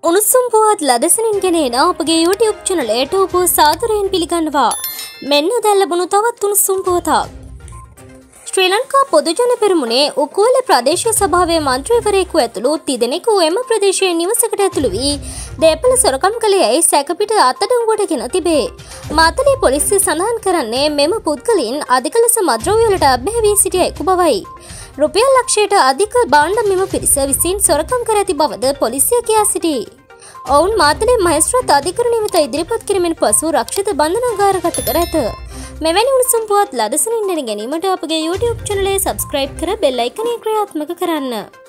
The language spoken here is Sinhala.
උණුසුම් පුවත් ලදසනින් ගෙනෙන අපගේ YouTube චැනලයට ඔබ සාදරයෙන් පිළිගන්නවා. මෙන්න දැන් ලැබුණු තවත් උණුසුම් පුවතක්. ශ්‍රී ලංකා පොදු ජන පෙරමුණේ උකුවල ප්‍රදේශීය සභාවේ මන්ත්‍රීවරයෙකු ඇතුළු තිදෙනෙකු එම ප්‍රදේශයේ නිවසකට ඇතුළු වී දේපළ සොරකම් කළේයි සැකපිට අත්අඩංගුවට ගෙන තිබේ. මාතලේ පොලිසිය සඳහන් කරන්නේ මෙම පුද්ගලයන් අධික ලෙස මත්ද්‍රව්‍ය වලට අබ්බැහි වී සිටිය එකු බවයි. රුපියල් ලක්ෂයට අධික භාණ්ඩ මෙම පිරිස විසින් සොරකම් කර ඇති බවද පොලිසිය කියා සිටී. ඔවුන් මාතලේ මහේස්ත්‍රාත් අධිකරණය වෙත ඉදිරිපත් කිරීමෙන් පසු රක්ෂිත බන්ධනාගාරගත කර ඇත. මෙවැනි උණුසුම් පුවත් ලදසනින් දැන ගැනීමට අපගේ YouTube චැනලය සබ්ස්ක්‍රයිබ් කර බෙල් අයිකනය ක්‍රියාත්මක කරන්න.